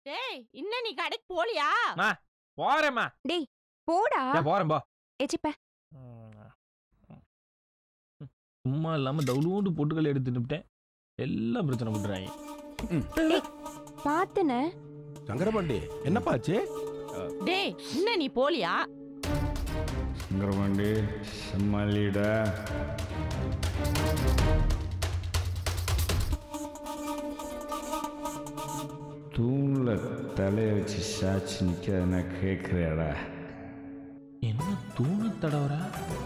டேய் இன்ன நீ கடைக்கு போலியா? போறேம்மா. டேய் போடா. போறேன் போ. ஏச்சிப்ப. சும்மா இல்லாம தவுளூண்டு பொட்டுகள் எடுத்துட்டேன். எல்லாம் பிரச்சனை பண்றாங்க. பாத்துனே. சங்கரபாண்டி என்னப்பாச்சு? டேய் இன்ன நீ போலியா? சங்கரபாண்டி செம்மலிடா. தூண்ல தலைய வச்சு சாட்சி நிக்காதுன்னா கேட்குறியாடா? என்ன தூணு தடவரா?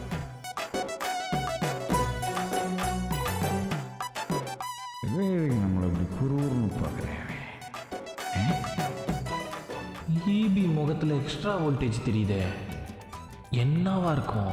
நம்மளை இப்படி குருன்னு பார்க்குறேன். ஈபி முகத்துல எக்ஸ்ட்ரா வோல்டேஜ் தெரியுதே, என்னவா இருக்கும்?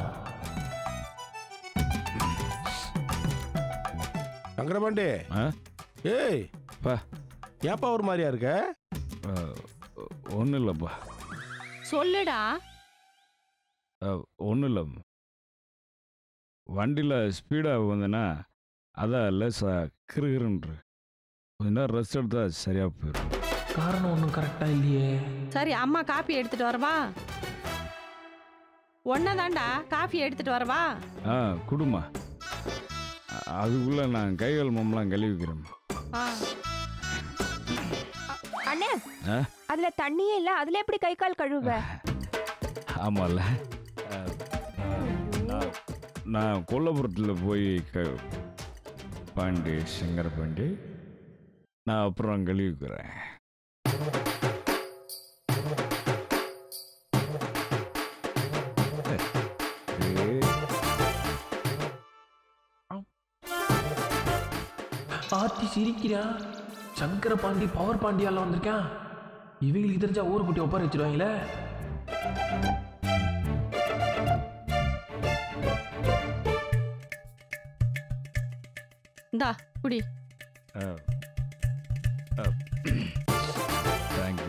சங்கரபாண்டி ஏய் பா ஏப்பா ஒரு மாதிரியா இருக்க? ஒன்றும் இல்லைப்பா. சொல்லுடா. ஒன்றும் இல்லை, வண்டியில் ஸ்பீடாக வந்தேன்னா அதான் லேசாக கிருகிருன்று கொஞ்ச நேரம் ரெஸ்ட் எடுத்தா சரியாக போயிடும். காரணம் ஒன்றும் கரெக்டாக இல்லையே. சரி அம்மா காப்பி எடுத்துட்டு வரவா? ஒன்னதாண்டா காஃபி எடுத்துட்டு வரவா? குடுமா, அதுக்குள்ளே நான் கைகள் மம்லாம் கழுவிக்கிறேன். அண்ணே அதுல தண்ணியே இல்ல, அதுல எப்படி கை கால் கழுவ? ஆமால, நான் கொல்லப்புறத்தில் போய் பாண்டி சங்கரபாண்டி நான் அப்புறம் கழுவிக்கிறேன். ஆர்த்தி சிரிக்கிறா. சங்கரபாண்டி பவர் பாண்டியால வந்திருக்கான். இவங்களுக்கு தெரிஞ்சா ஊரை போட்டி ஒப்பார வச்சிருவாங்களே. இந்தா குடி. தேங்க்யூ.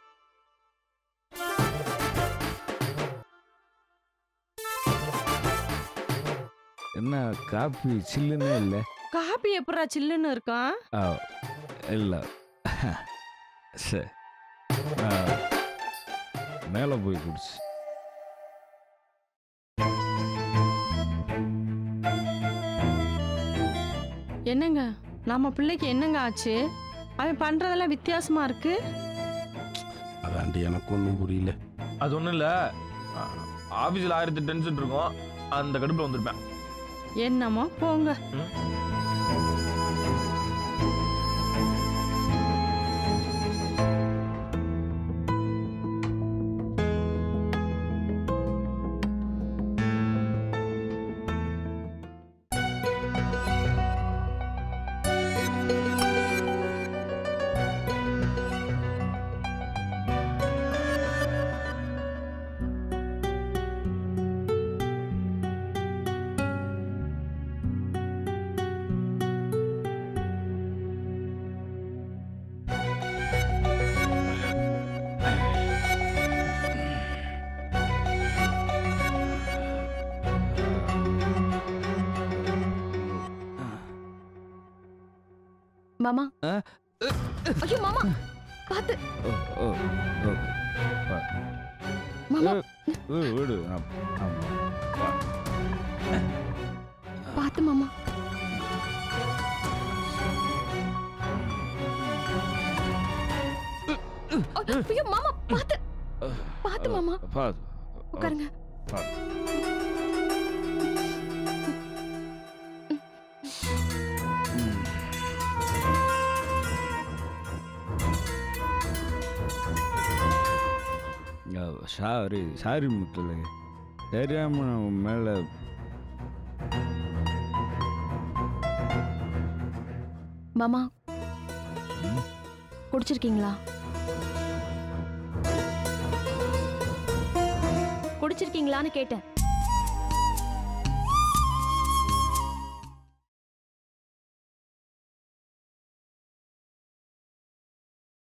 என்ன காப்பி சில்லுன்னே இல்லை? காபி எப்படா சில்லுன்னு இருக்கும்? இல்லை சரி, மேலே போய் குடிச்சு. என்னங்க நம்ம பிள்ளைக்கு என்னங்க ஆச்சு? அவன் பண்றதெல்லாம் வித்தியாசமா இருக்கு. அதாண்டி எனக்கு ஒன்றும் புரியல. அது ஒன்றும் இல்லை, ஆஃபீஸில் 1000 டென்ஷன் இருக்கும், அந்த கடுப்பில் வந்திருப்பேன். என்னமோ போங்க. மாமா. ஐயோ மாமா பாத்து. மாமா விடு, பாத்து மாமா. ஐயோ மாமா பாத்து. பாத்து மாமா. பாத்து உட்காருங்க. சாரி முத்துல, தெரியாம மேல. மாமா குடிச்சிருக்கீங்களா? குடிச்சிருக்கீங்களான்னு கேட்டேன்.